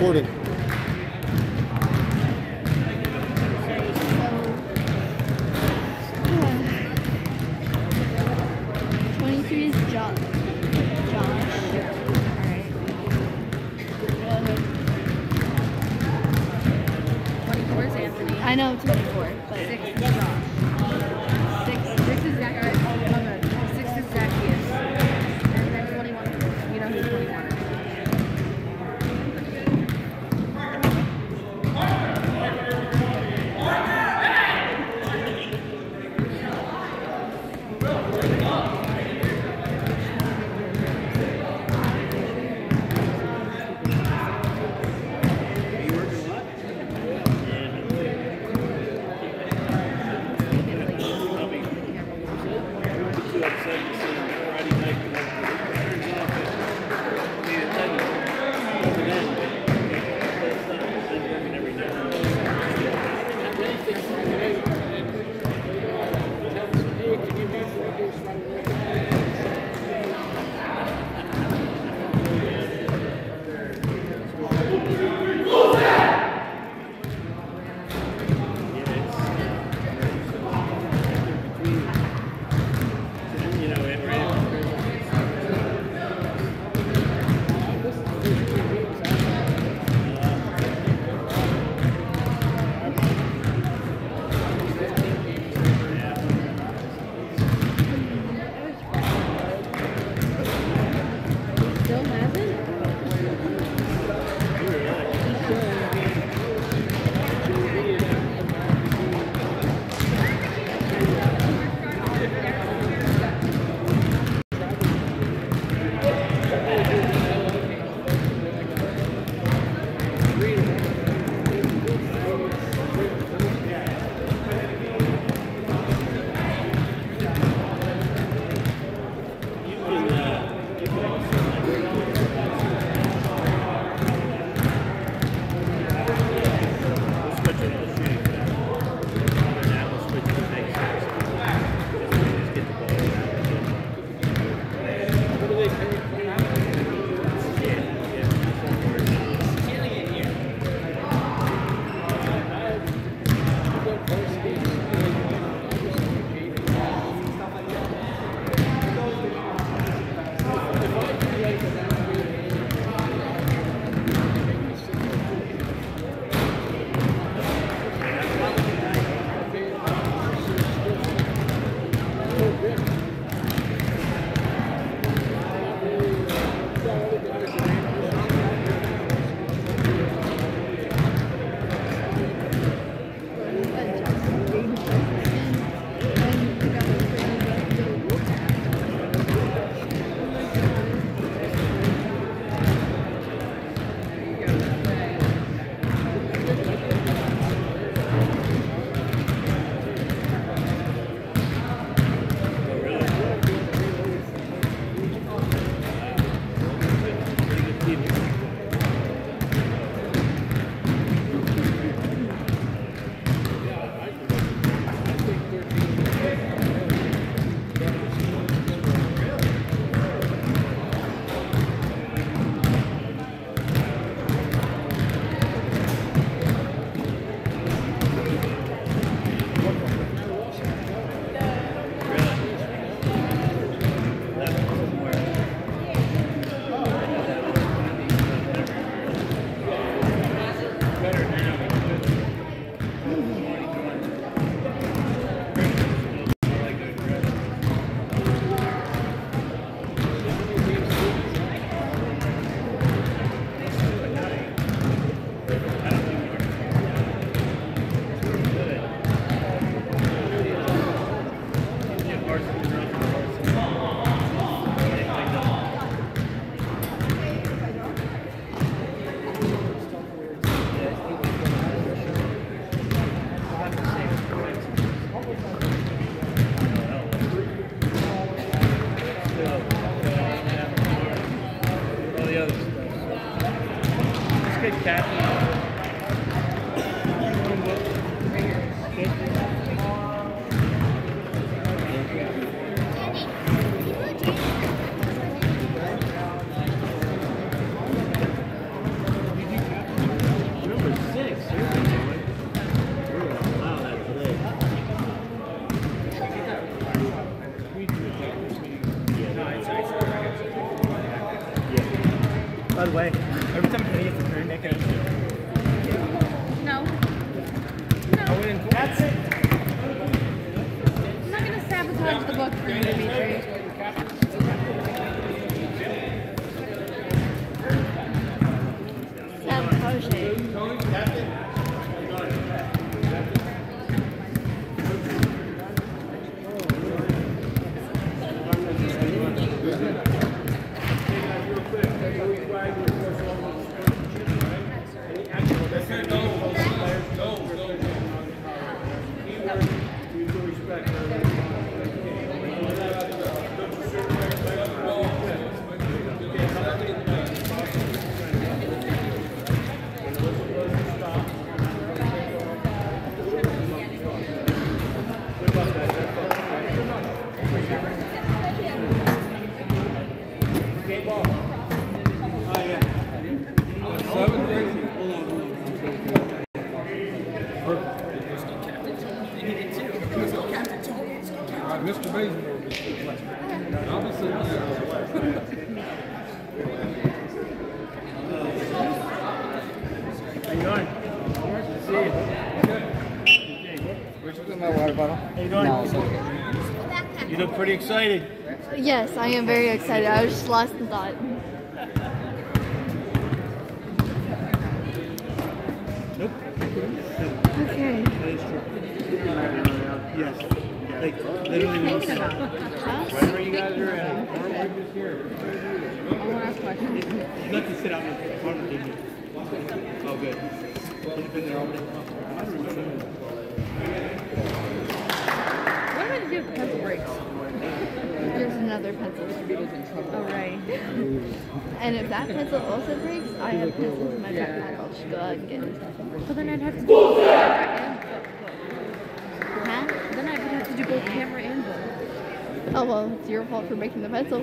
recording. I know 24, but 6 is Josh. 6 is Zach. Oh, no. 6 is Zacchaeus. And then 21, you know who 21 is. By the way, every time Kenny gets a turn, make it. No. I win in That's it. I'm not going to sabotage the book for you, Dimitri. Sabotage. Mr. Basin will be sitting like that. I'll be sitting there. How you doing? Nice to see you. Where's my water bottle? How you doing? No, it's okay. You look pretty excited. Yes, I am very excited. I was just lost in thought. Nope. Okay. That is true. Yes. Like, literally, we don't stop. Wherever you guys are at. I want to ask questions. You got to sit out in the corner, didn't you? Oh, good. You've been there all day. What am I to do with pencil breaks? There's another pencil. Oh, right. And if that pencil also breaks, I have pencils in my backpack. I'll just go out and get it. So then I'd have to do both camera and book. Huh? Then I'd have to do both camera and book. Oh well, it's your fault for breaking the pencil.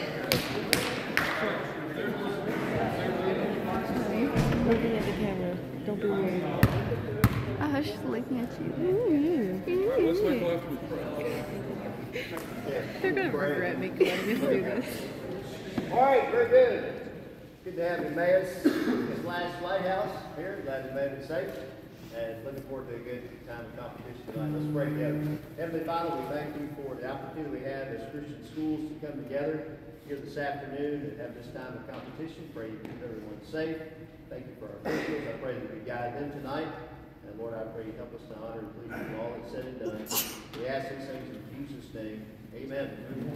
Looking at the camera. Don't be weird. I was just looking at you. Let's wait till after the They're going to regret making us do this. All right, very good. Good to have you, Emmaus, this last lighthouse here. Glad you made it safe. And looking forward to a good time of competition tonight. Let's pray together. Heavenly Father, we thank you for the opportunity we have as Christian schools to come together here this afternoon and have this time of competition. Pray you keep everyone safe. Thank you for our officials. I pray that you guide them tonight. And Lord, I pray you help us to honor and please you all that's said and done. We ask these things in Jesus' name. Amen.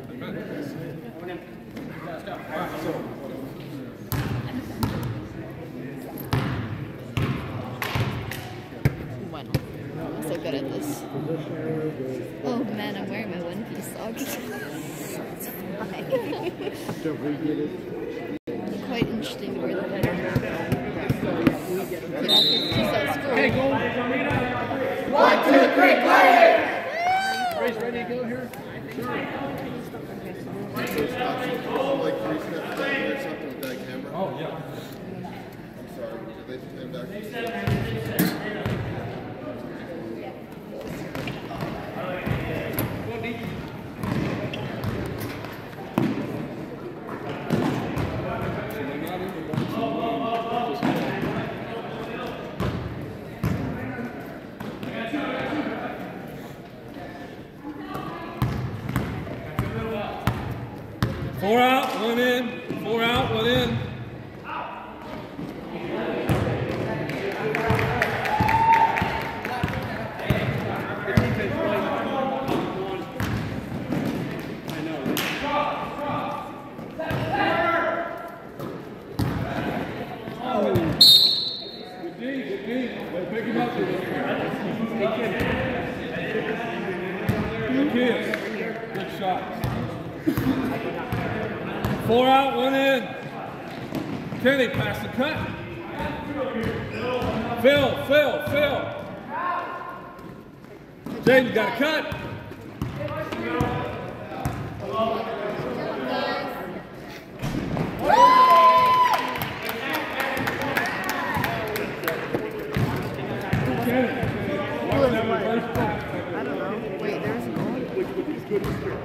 Bueno, I'm so good at this. Oh man, I'm wearing my One Piece socks. It's fine. Quite interesting to wear them. Hey, go! 1, 2, 3, play! Race ready to go here? Like 3 steps down or something with that camera. Oh, yeah. I'm sorry. Did they stand back? 4 out, 1 in. 4 out, 1 in. Pick him up. Good kids. Good shot. 4 out, 1 in. Kenny, pass the cut. Phil. Jaden got a cut. I don't know. Wait, there's a goal?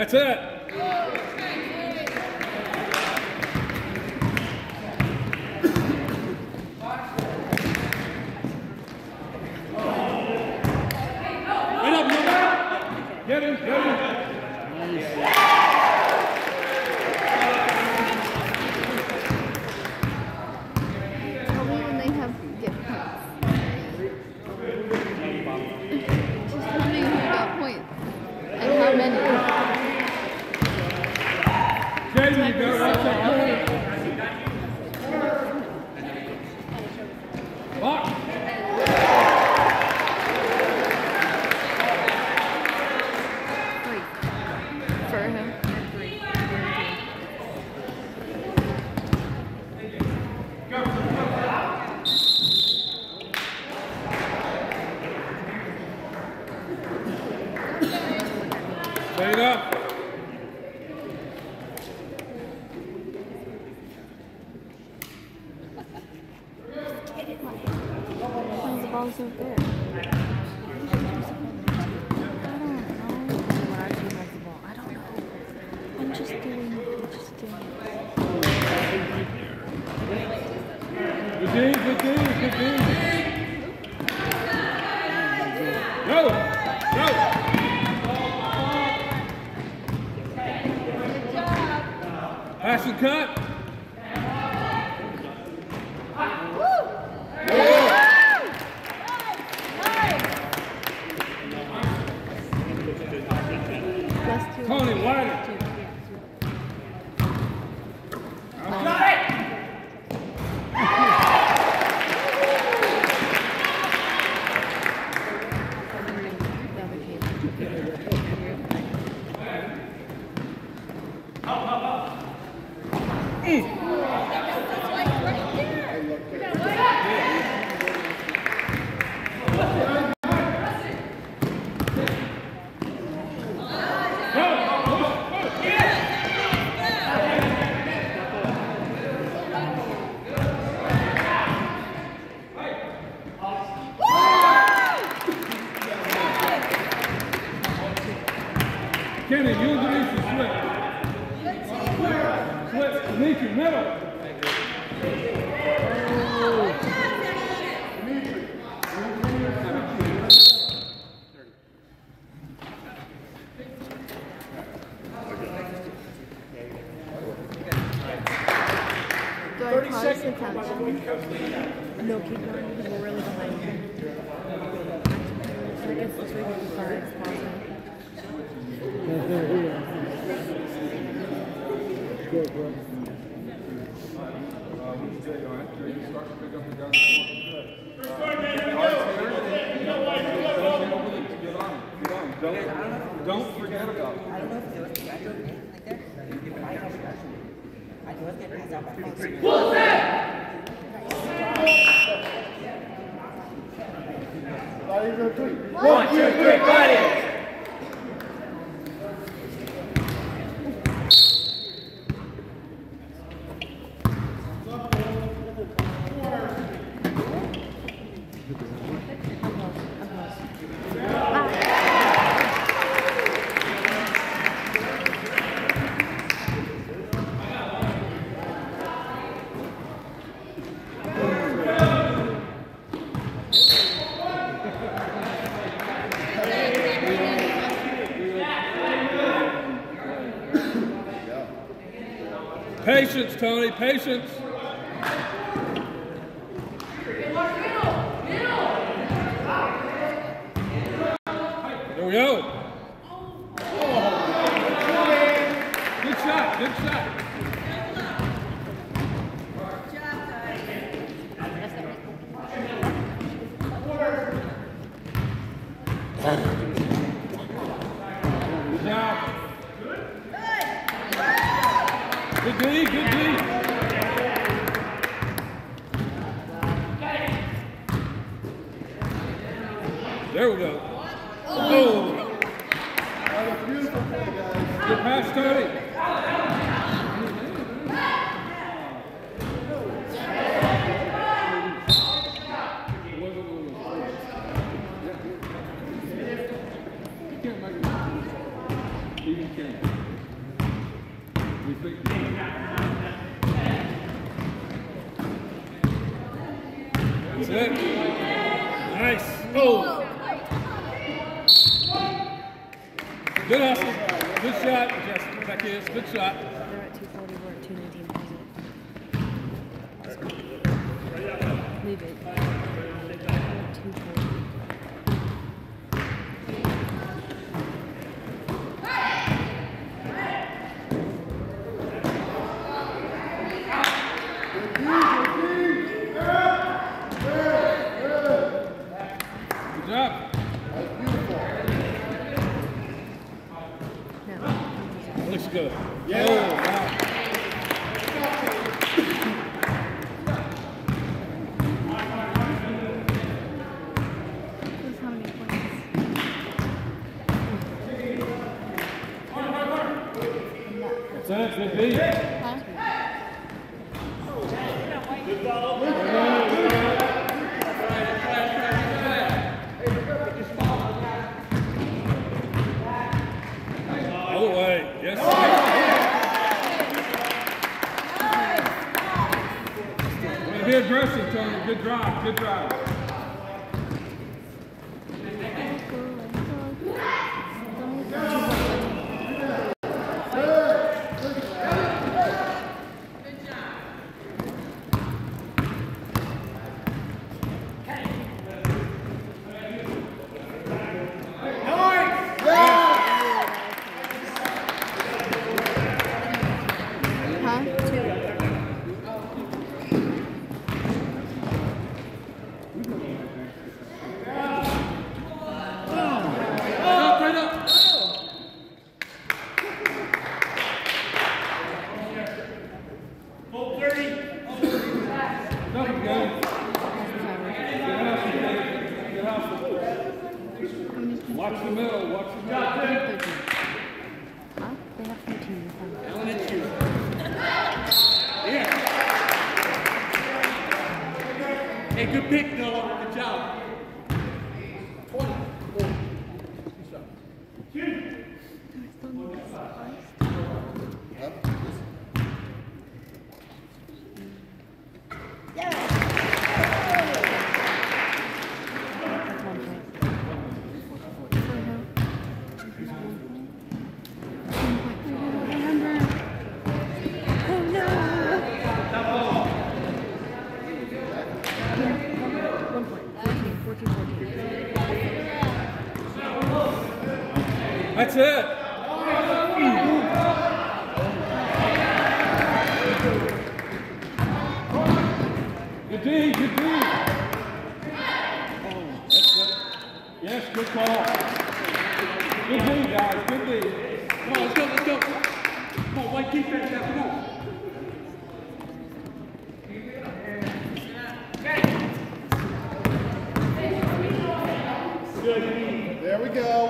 That's it. Get him, get him. Tell me when they get points. Just tell me who got points and how many. Jaden, you go right there. Lock. For him. Set it up. Oh, the ball's over there. I'm just doing it. Good D, good D, good D. Go, go. Pass and cut. Tony, wider. Kenny, you and Demetri switch. Switch, Demetri, middle. Do I pause the countdown? No, keep going because we're really behind you. So I guess this week we'll pause it. Don't forget about it. I don't know if there was a like that. I was getting passed out by folks. One, two, three, buddy. Patience, Tony, patience. There we go. Good shot, good shot. Good job. Good D, good D. There we go. Oh. Good pass, Tony. You can't make it. You can't. That's it. Nice. Oh. Good hustle. Good shot, Jessica. That is. Good shot. They're at 240, we're at 219. Leave it. 240. Good job. Looks good. Yeah. Oh, wow. That's how many points. That's it. Good beat. All the way. Yes. Be aggressive, Tony. Good drive. Good drive. Huh? Right up. Nothing good. Good hustle. Watch the middle. Watch the middle. Huh? They have 13. Hey, good pick, Noah. Good job. That's 1 point. Remember. Oh no! 1 point. 14. That's it. Good D, good D. That's good. Yes, good call. Good D, guys, good D. Come on, let's go, let's go. Come on, white defense now, come on. There we go.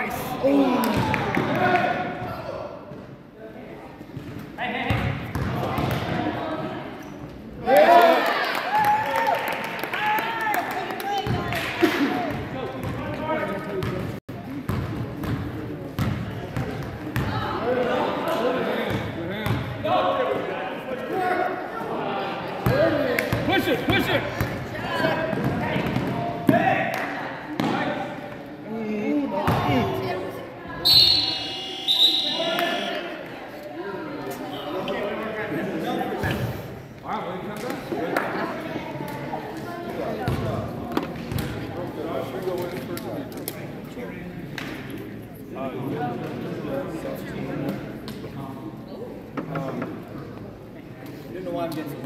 Push it, push it. Wow, when he comes back. Didn't know why I'm getting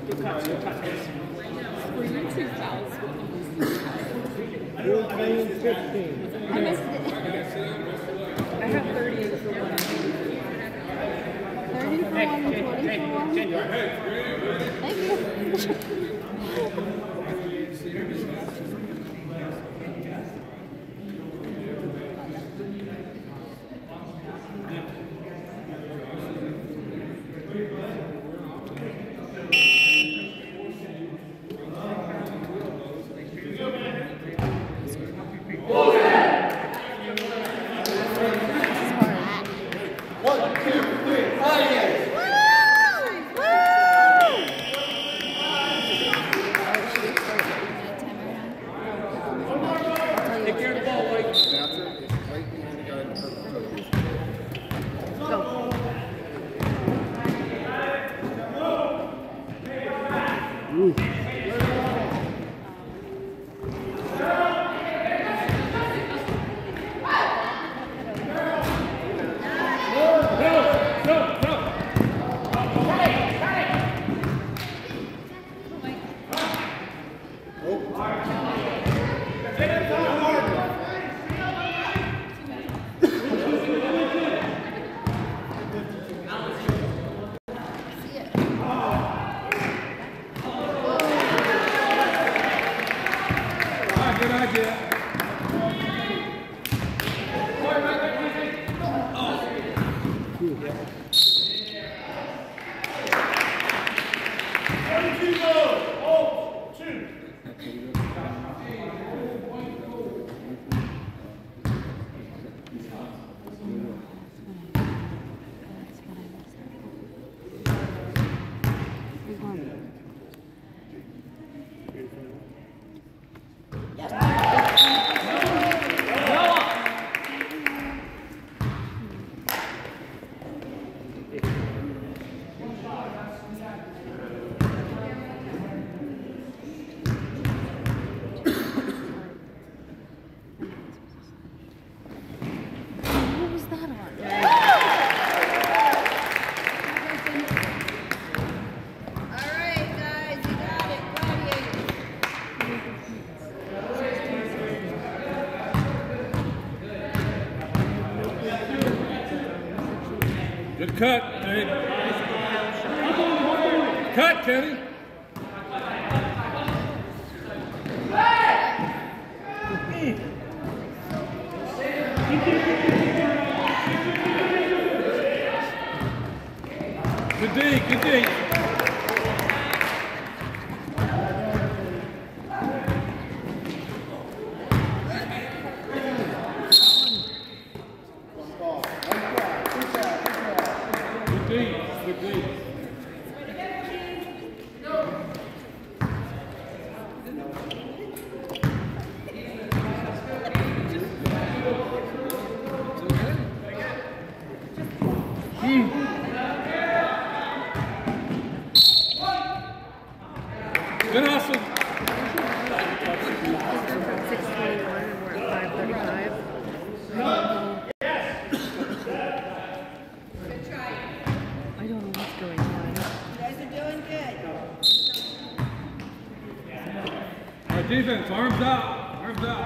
I have 38 for 1. 30 for 1 and 20 for 1. Thank you. What was that on? All right, guys, you got it. Gladiators. Good cut, Dave. Cut, Kenny. Good D, good D. Good D, good D. Good hustle. From 6:21 and we're at 5:35. I don't know what's going on. You guys are doing good. All right, defense, arms out, arms out.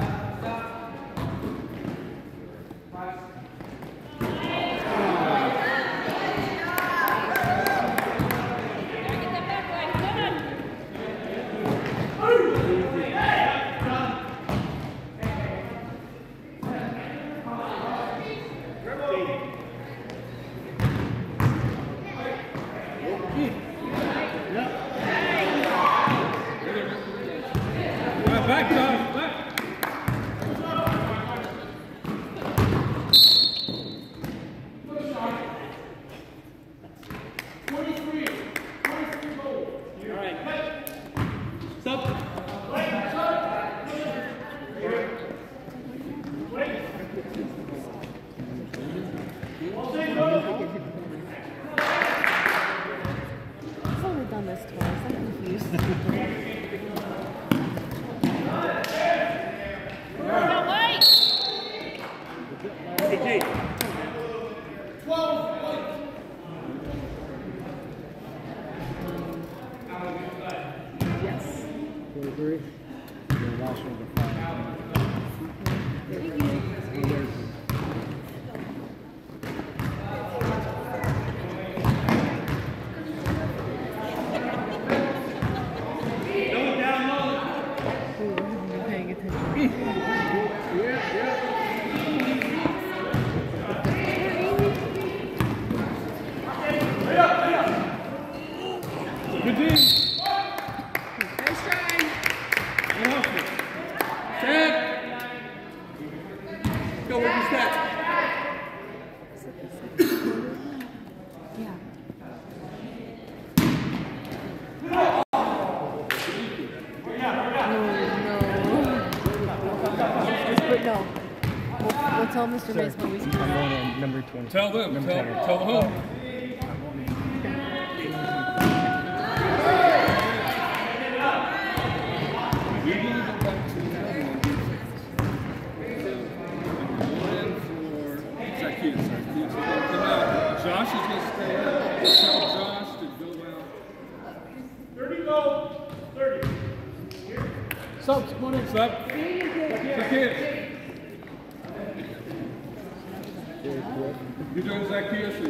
Back, Josh, back. I've only done this twice. I'm confused. Yes. 43. The last one to 5. Thank you. You're paying attention. Good D. Nice try. Good hustle. Set. Go with your stats. Yeah. No. We'll tell Mr. Mace when we I'm going on number 20. Tell them, Number tell 10. the home. come on in, sub. Zacchaeus. You're doing Zacchaeus'.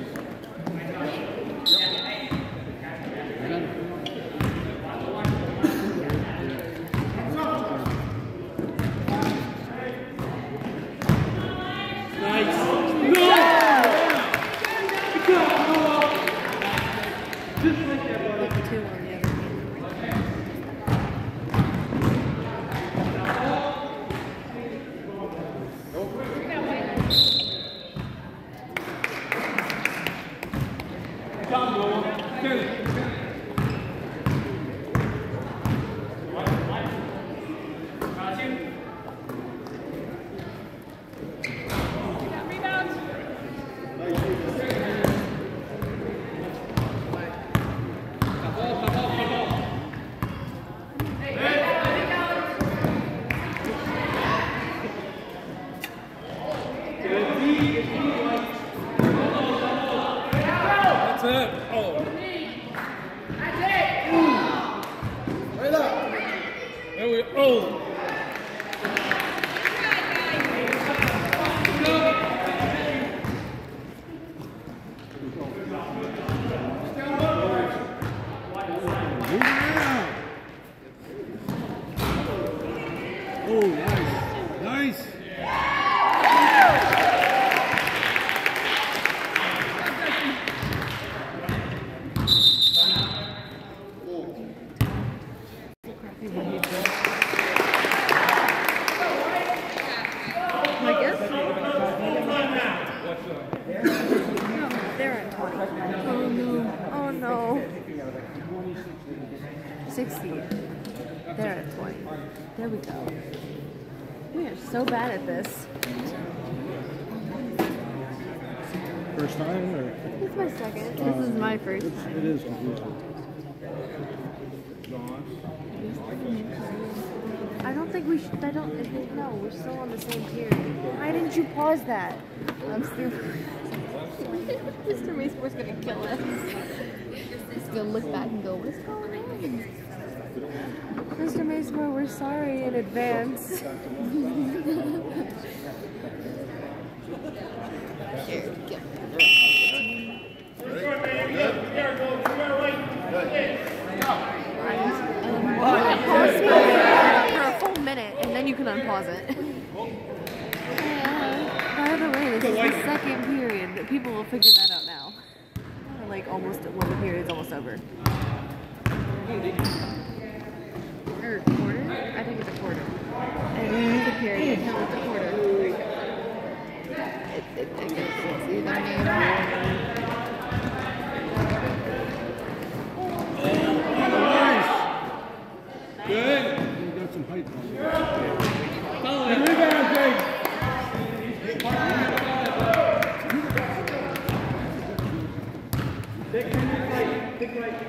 Oh no. 60. They're at 20. There we go. We are so bad at this. First time or? This is my second. This is my first. It is confusing. I don't think we should. No, we're still on the same tier. Why didn't you pause that? I'm stupid. Mr. Macemore's gonna kill us. He's gonna look back and go, what's going on? Mr. Macemore, we're sorry in advance. Here, get Pause for a full minute, and then you can unpause it. By the way, this is the second period, but people will figure that out now. Like almost when the period's almost over. Or quarter? I think it's a quarter. And it's a period. No, it's a quarter. it's either name. Good. You got some height on you. Good rebound, Jake. Big right.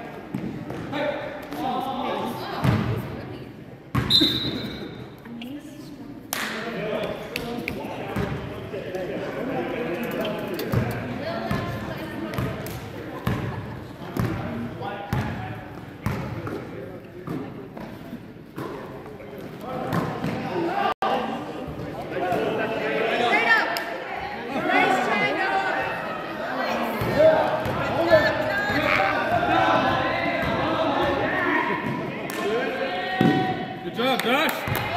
Good job, Josh.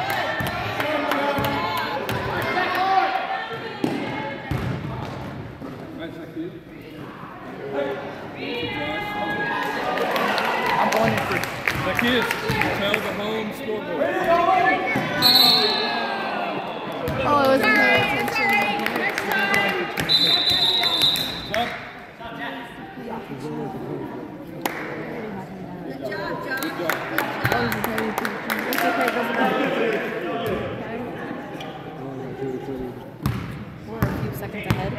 I'm going for Zacchaeus, tell the home scoreboard. Oh, I wasn't paying attention. Stop. It's okay, it doesn't matter. We're a few seconds ahead.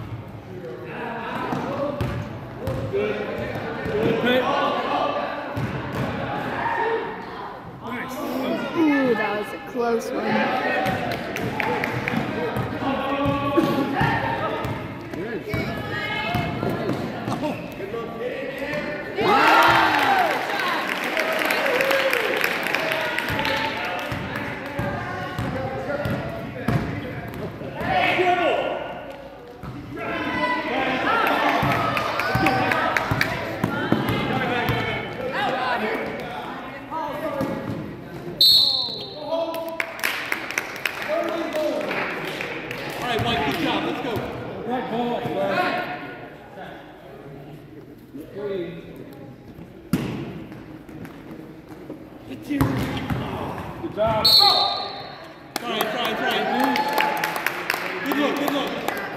Good pick. close one. All right, White, good job. Let's go. Right ball, bro. Good job. Try. Good look.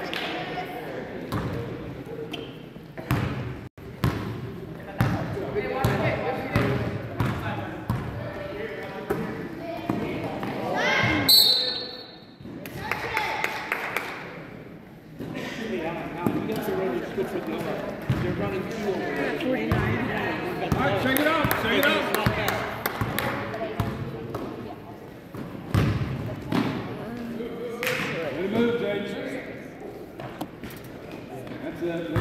You're running two over there. 49. All right, check it out. Good move, James. That's it.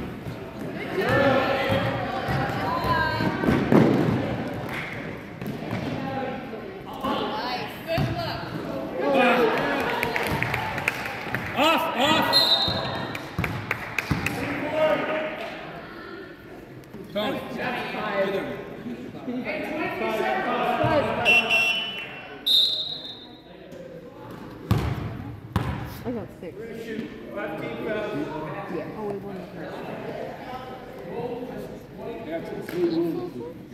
Off. Tony. I got 6. Yeah. Oh, we won the first. That's 3 rules.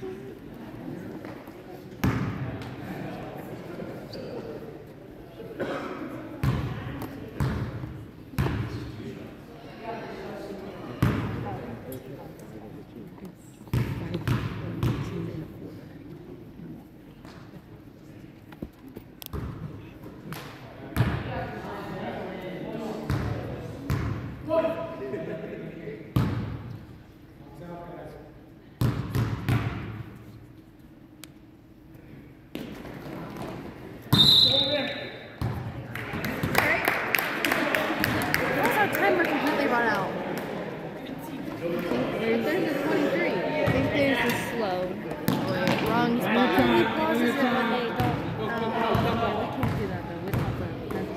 What's our timer completely run out? There's a 23. I think there's a slow. Wait, wrong spot. Pauses it when they don't. We can't do that though. Without the time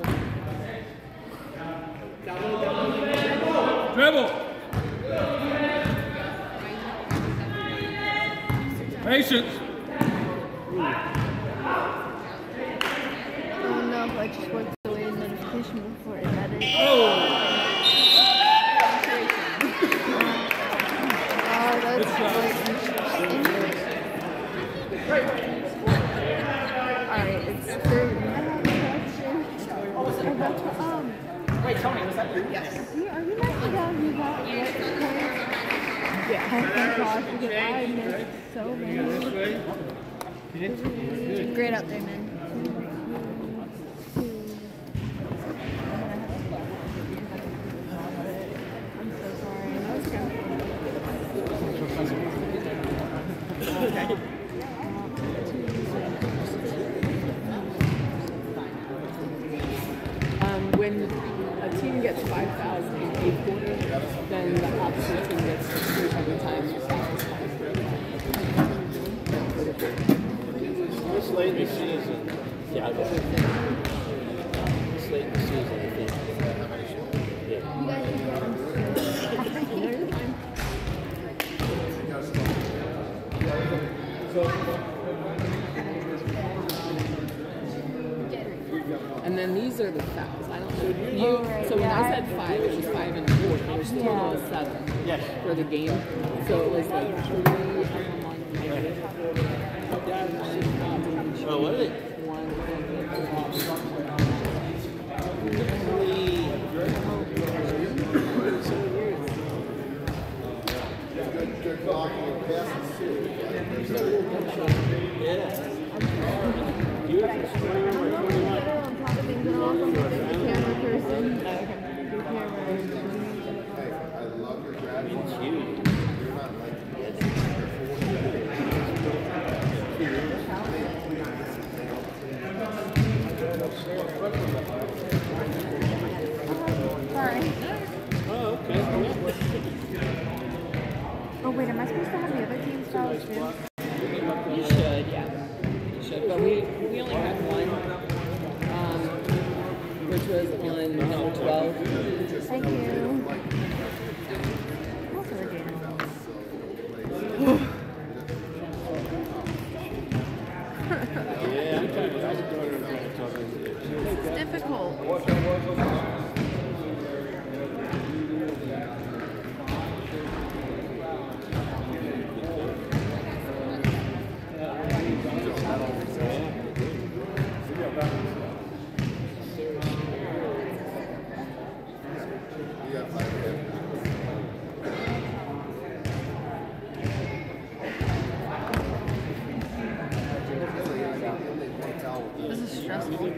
to scroll. Dribble. Patience. Oh no, I just worked away a notification before it added. Oh, that's quite interesting. Alright, it's 3rd. Wait, Tony, was that you? Yes. Are you not the guy who got what points? Yeah. Oh my gosh, because I missed so many. Great out there, man. I'm so sorry. That was kind When a team gets 5,000 in a quarter, then the opposite team gets 300 times the size. This late in the season. Yeah, I guess. This late in the season, I think. And then these are the fouls. I don't know. So when I said 5, it was 5 and 4. There's total of 7 for the game. So it was like 3 on one. Oh, what is it? wait, am I supposed to have the other team's fouls too? You should, yeah. You should. But we only had one, which was on number 12. Thank you. Also again. It's difficult. This is stressful.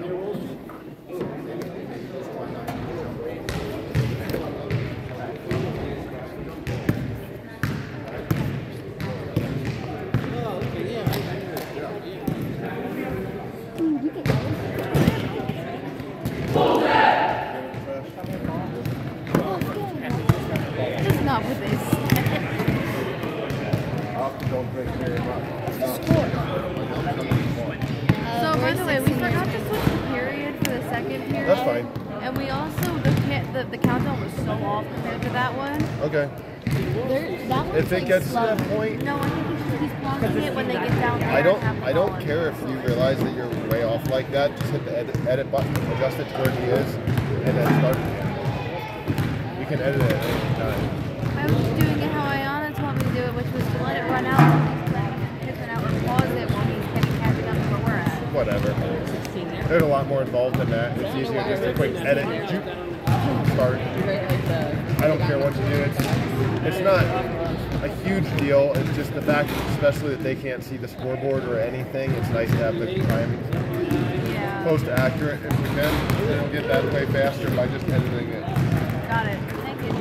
Just not with this. Don't drink very much. So by the way, we forgot to switch the period for the second period. That's fine. And we also the countdown was so off compared to that one. Okay. That If one's it like gets to slow. that point, No, I think he's pausing it when they get down there. I and have the don't ball in. care if you realize that you're way off like that. Just hit the edit button, adjust it to where he is, and then start again. You can edit it at any time. I was doing it how Ayana told me to do it, which was to let it run out while he's playing and out and pause it while he's catching up to where we're at. Whatever. There's a lot more involved than that. It's easier just to quick edit, start. I don't care what you do. It's not a huge deal. It's just the fact, especially that they can't see the scoreboard or anything. It's nice to have the time Yeah. close to accurate if we can. It'll get that way faster by just editing it. Got it. Thank you.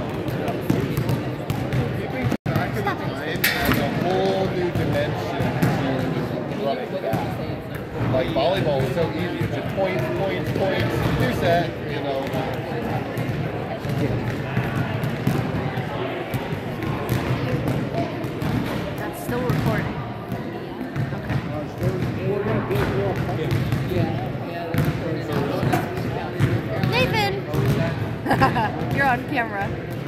Time adds a whole new dimension to running back. Like volleyball was so easy. It's just points, do set, you know. That's still recording. Nathan! You're on camera.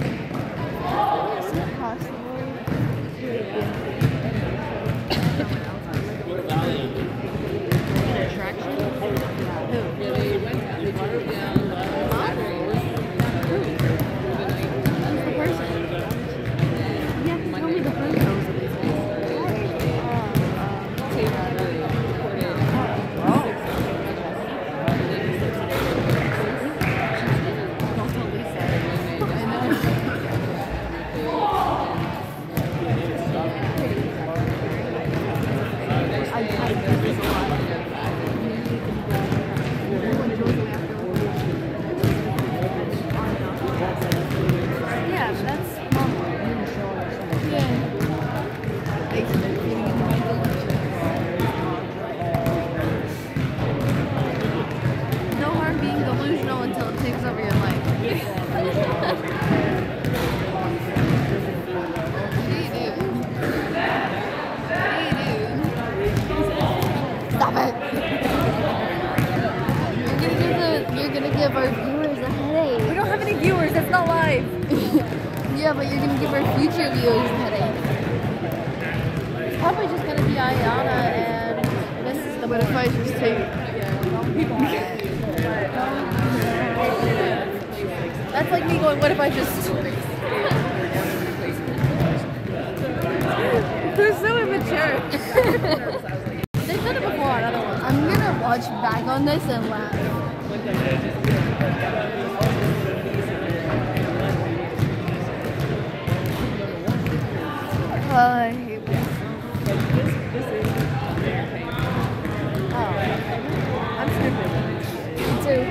Yeah, that's no harm being delusional until it takes over your life. Stop it! You're gonna give our viewers a headache. We don't have any viewers, it's not live. Yeah, but you're gonna give our future viewers a headache. It's probably just gonna be Ayana and this is the What if I just take That's like me going, what if I just They're so immature. They've done it before on other ones. I'm gonna watch back on this and laugh. I hate this. I'm stupid. Me too.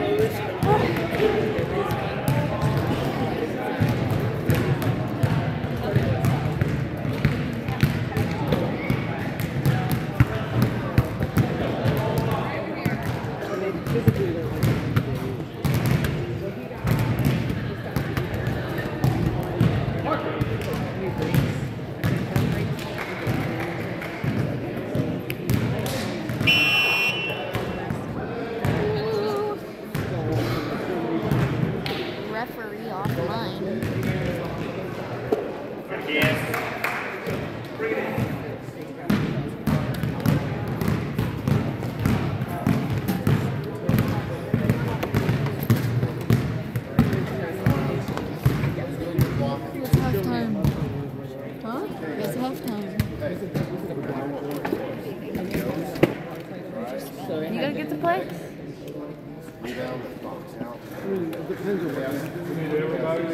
down, but box out. It depends on what everybody.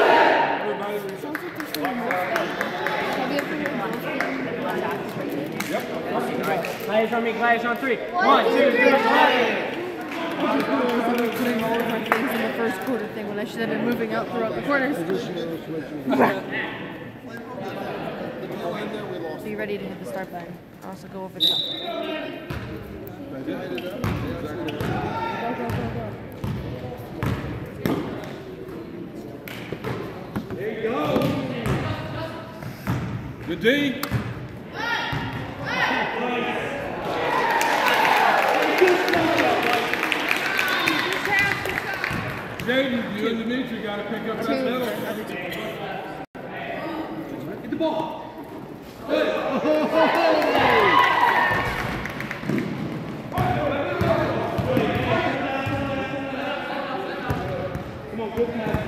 Players on me, players on 3. 1, 2, 3, play! Putting all of my things in the first quarter thing when I should have been moving out throughout the quarters. Be ready to hit the start button. I'll also go over there. There you go. Good D. Jaden, you and Dimitri got to pick up that middle. Get the ball. Good. Come on, good pass.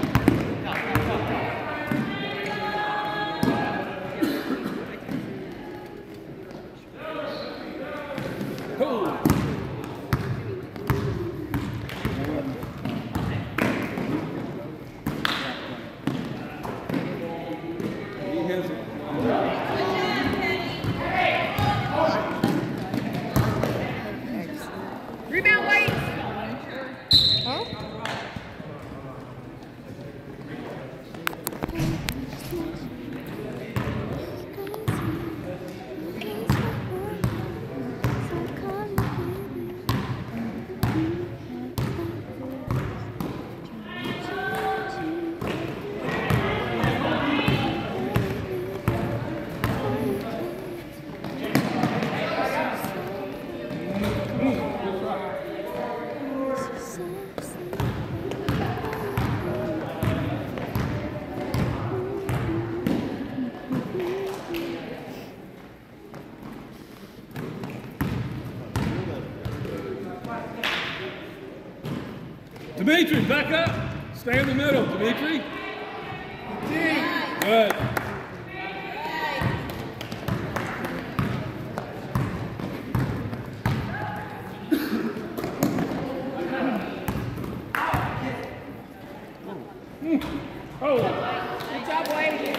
Rebound, White! Huh? Dimitri, back up. Stay in the middle, Dimitri. Good. Oh. Good job, White.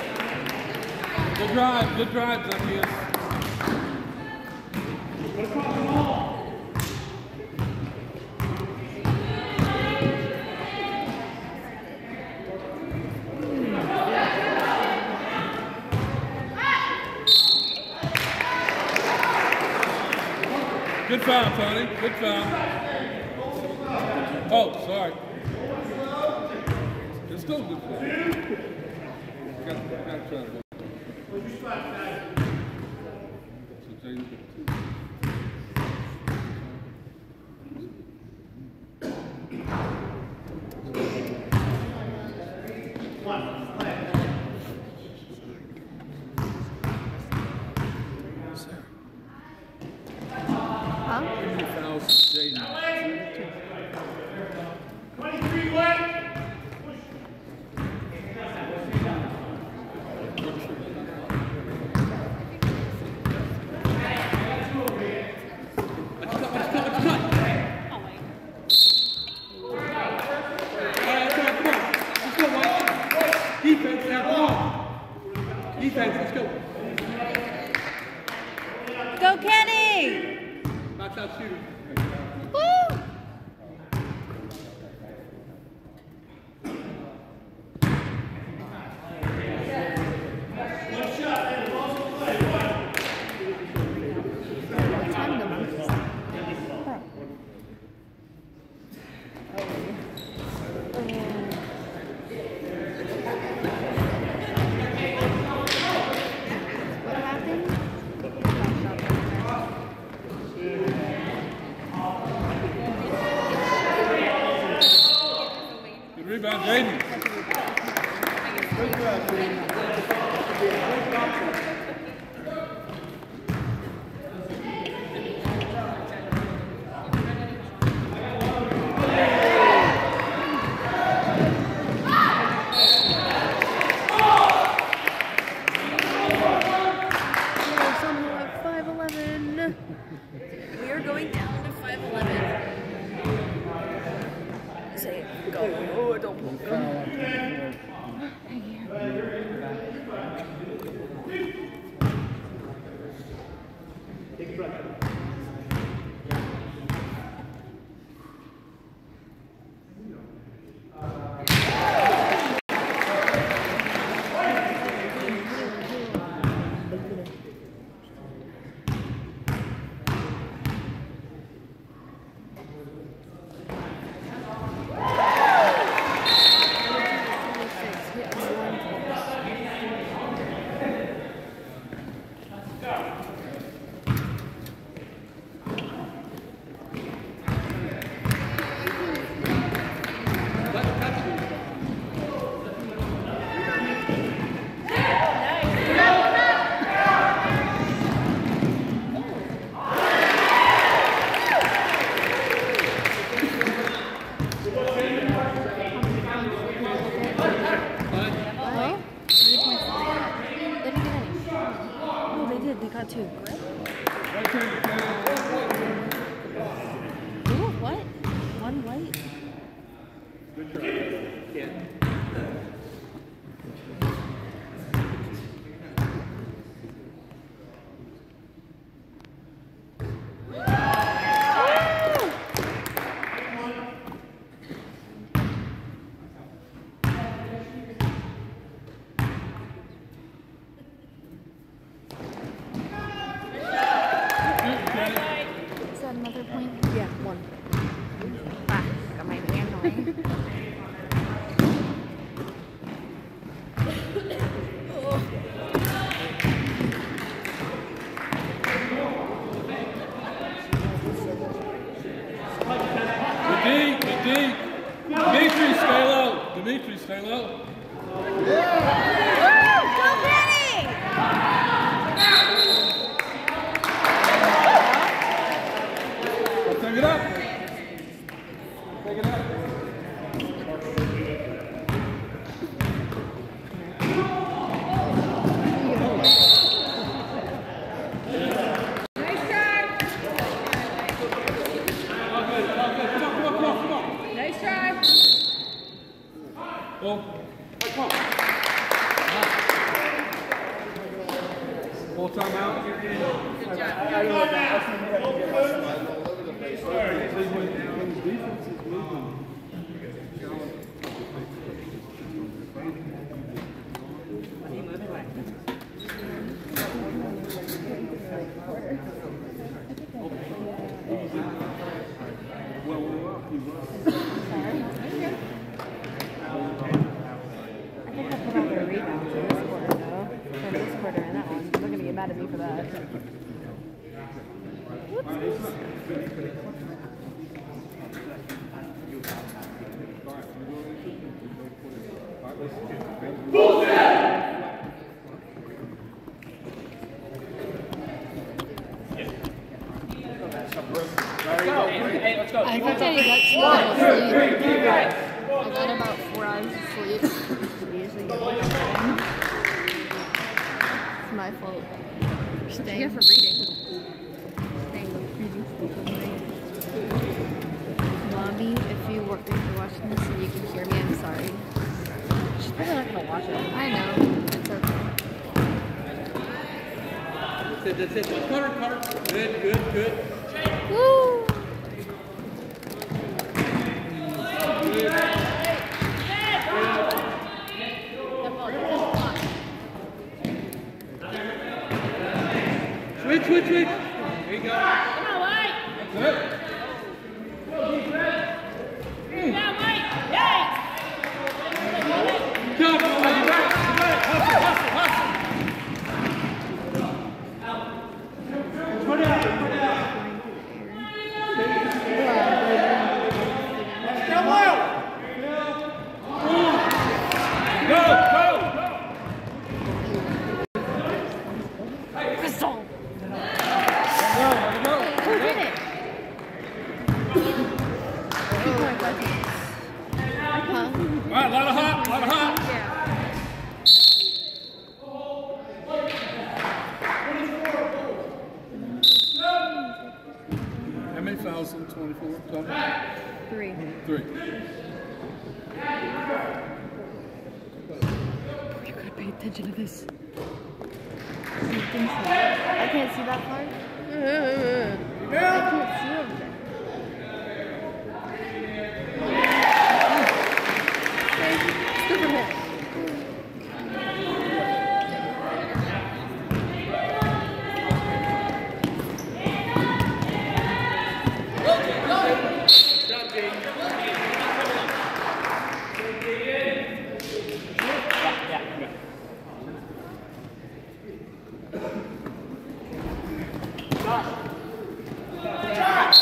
Good drive, Zacchaeus. Let's pop them all. Good foul, Tony. Good foul. Oh, sorry. It's still good foul. Got to try to go. Let's go. Go, Kenny! Box out shooter. Woo! Good rebound, Jaden. We are going down to 5'11". got two. Grip? Right turn, Ooh, what? One white? good try. Yeah. Is that another point? Yeah, one. Ah, got my hand on it. Dimitri, stay low. Dimitri, stay low. Take it up. Take it up. Nice try. Oh. Come on. Full time out. Good job. When his defense is moving. Well, we're up. He was. I think I put on their rebounds in this quarter, though. For this quarter and that one. They're going to get mad at me for that. I think I got 2 hours of sleep. I got about 4 hours of sleep. Usually get one on. It's my fault. Staying. Yeah, for reading. Staying reading Mommy, if you're watching this and you can hear me, I'm sorry. She's probably not going to watch it. I know. It's okay. That's it. Cutter. Good. Woo! Switch. There you go. Come on, White. Good. Jump, hustle. Put it out. All right, lot of hot. How many fouls in 24? 3. 3. You gotta pay attention to this. I can't see that far. I can't see everything. Still from here. Stop.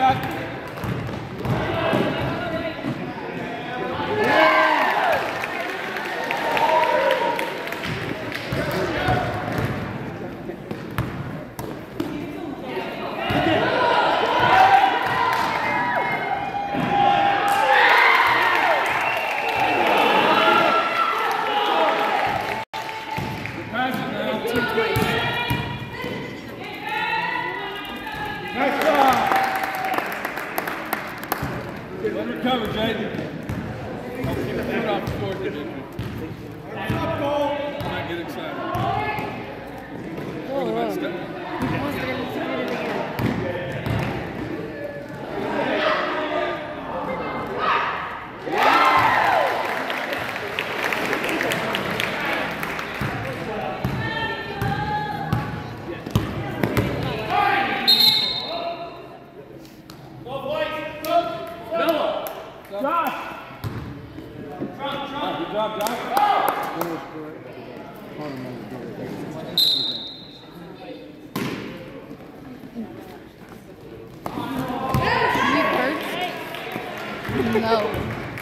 Jack. Cover, Jaden. I'll keep the foot off the floor, Dimitri. Not get excited. Whoa, whoa. He wants to get it again. Good job, Josh. No.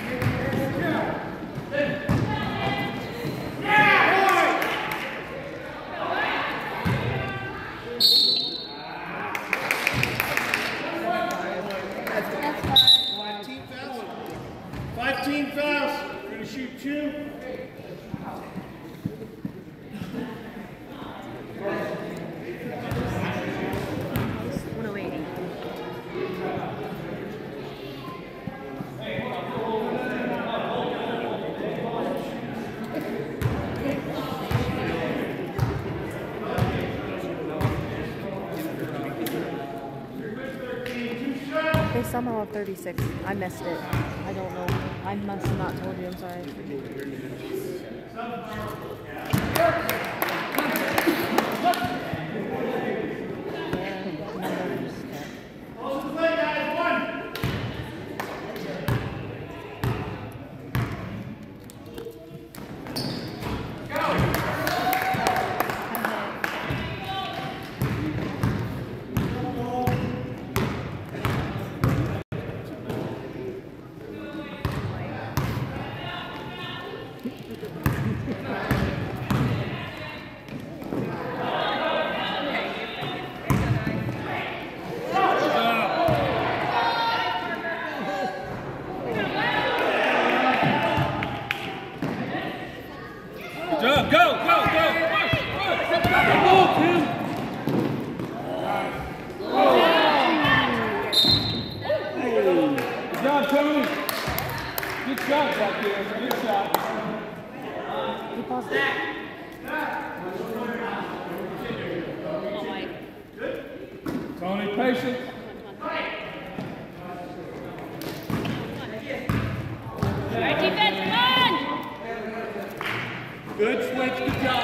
They somehow have 36. I missed it. I don't know. I must have not told you. I'm sorry. Tony, patience. Alright, defense, come on! Good switch, good job.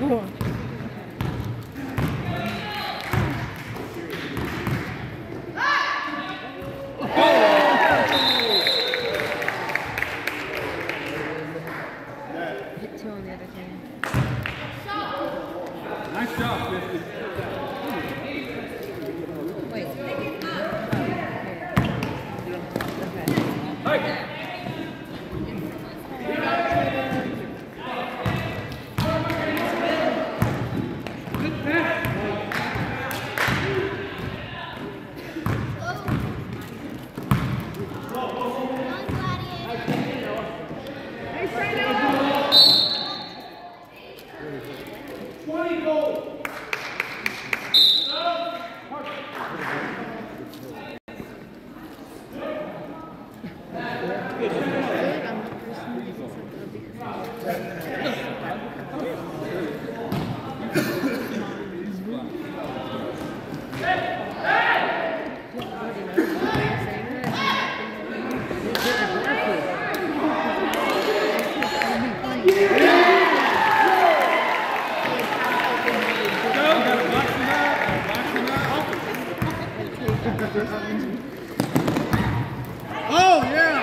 Hit 2 on the other team. Nice job, 50. Wait. Hey! Oh, yeah!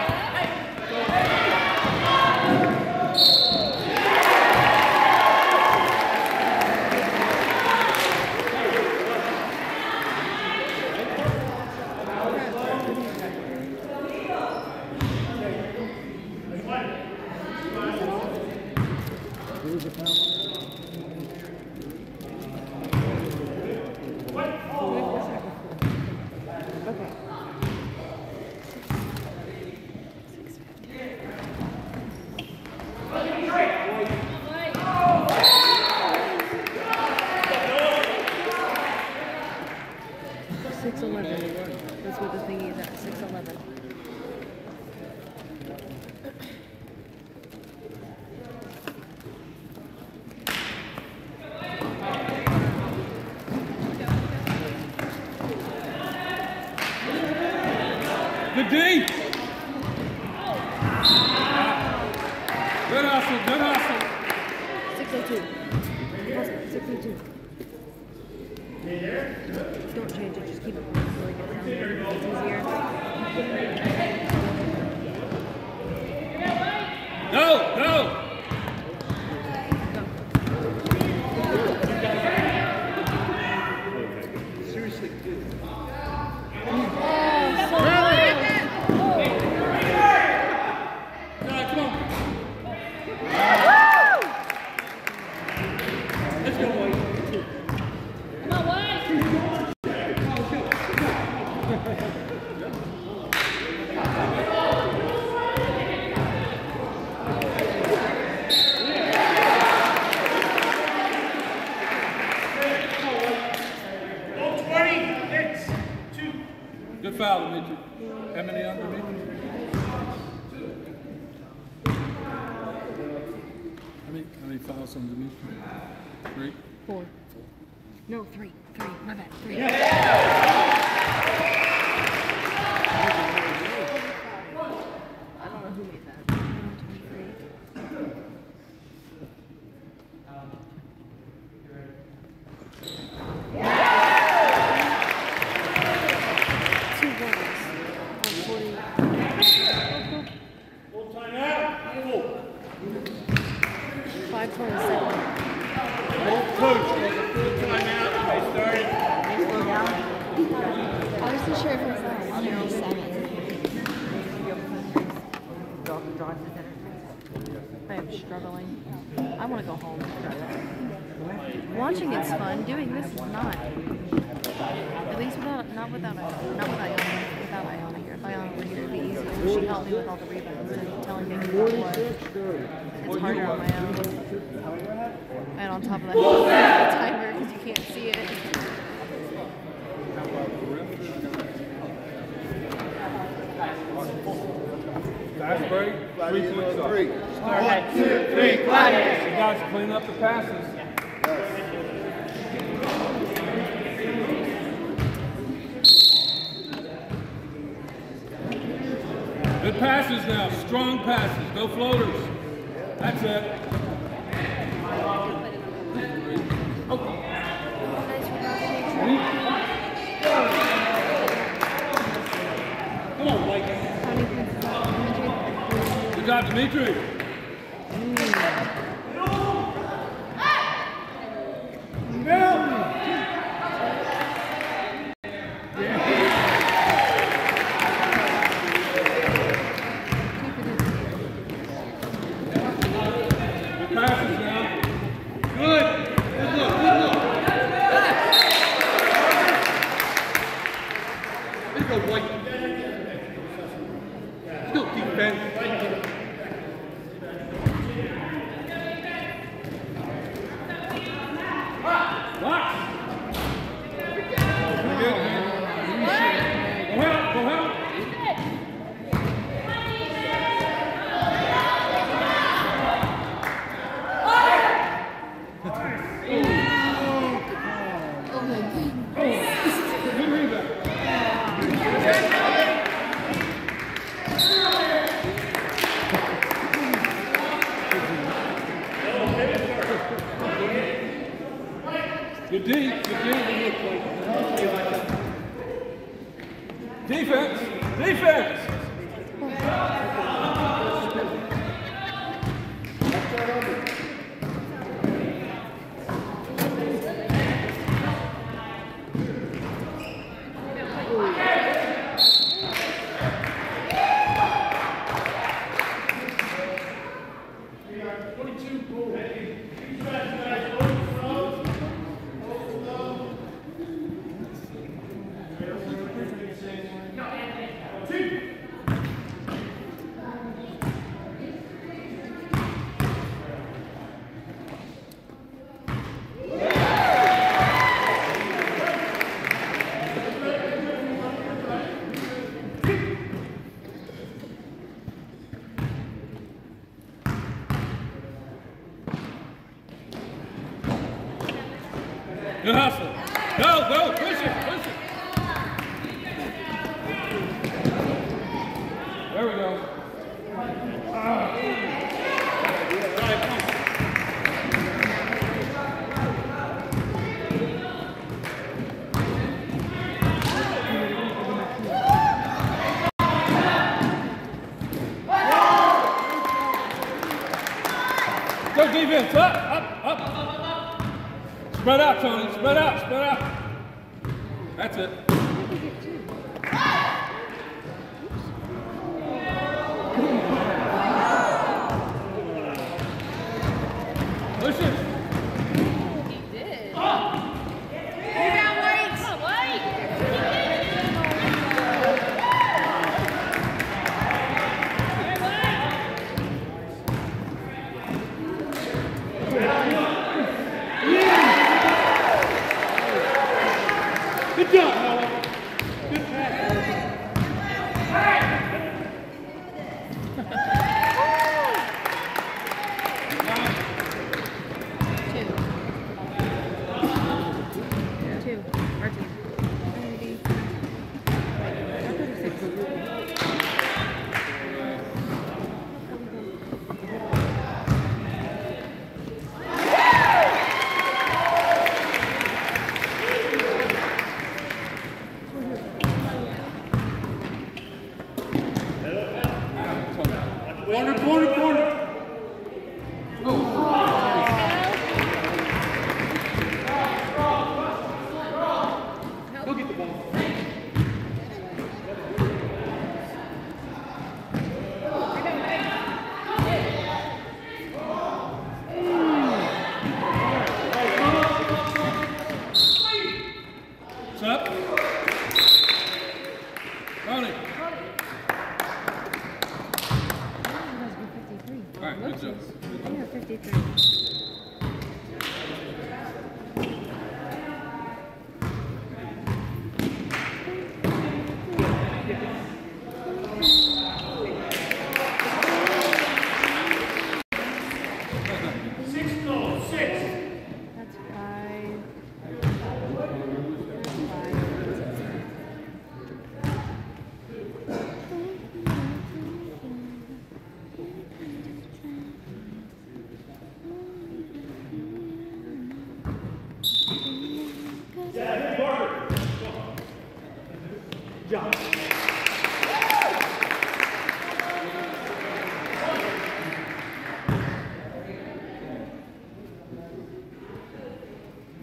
That's what the thingy is at, 6'11". Good D! Good hustle, good hustle. 602. 602. Don't change it, just keep it until it gets down here. It's easier. Go, go! Seriously. Good foul, Dimitri. How many underneath? How many fouls on Dimitri? 3? 4. No, 3. 3. My bad. 3. I don't know who made that. 23. I am struggling. I want to go home. Watching it's fun. Doing this is not. At least without Iona here. If Iona were here, it'd be easier. She helped me with all the rebounds and telling me what. It's harder on my own. And on top of that, the timer because you can't see it. Fast break. 3 points up. 3. 1, 2, 3, Gladiators. You guys clean up the passes. Good passes now. Strong passes. No floaters. That's it. Dimitri. Good D. Defense. Defense. Good hustle. Go, push it. There we go. Go defense, up. Spread out, Tony, spread out. That's it. Push it. He did. Good job, Noah. Good pass. Two. Our team.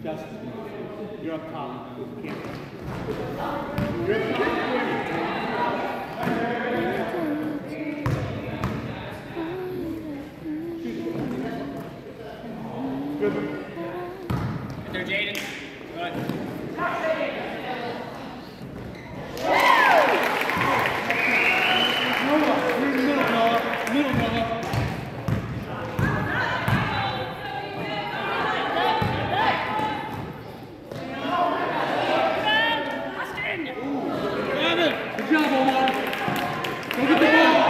Justin, you're up top. You're up Get there, Jaden. Good. Good job, Omar. Go get the ball.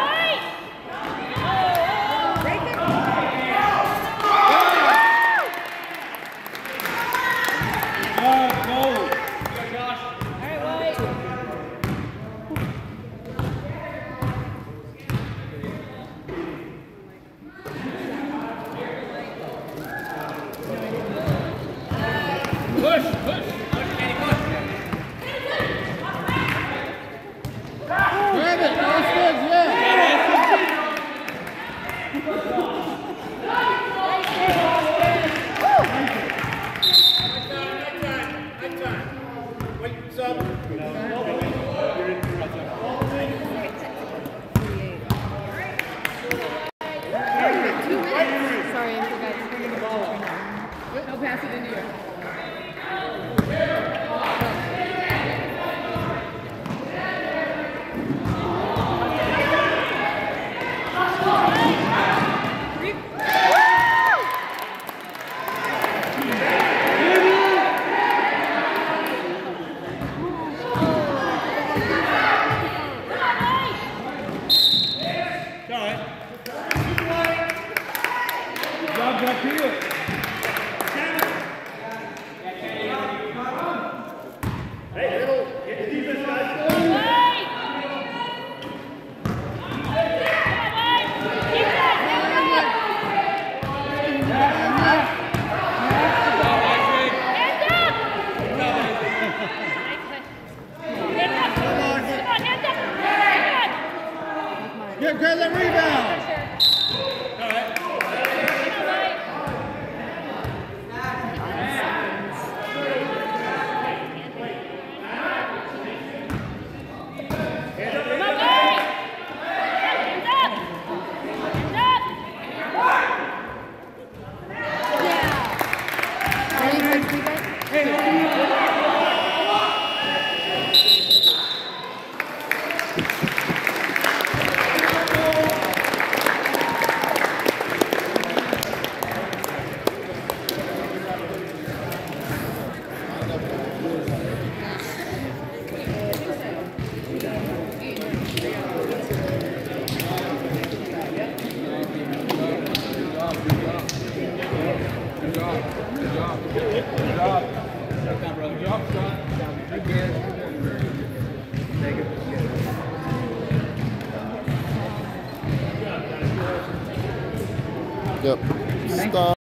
Sorry, I forgot to bring the ball up. I'll pass it into you. Grab that rebound. Yep. Stop.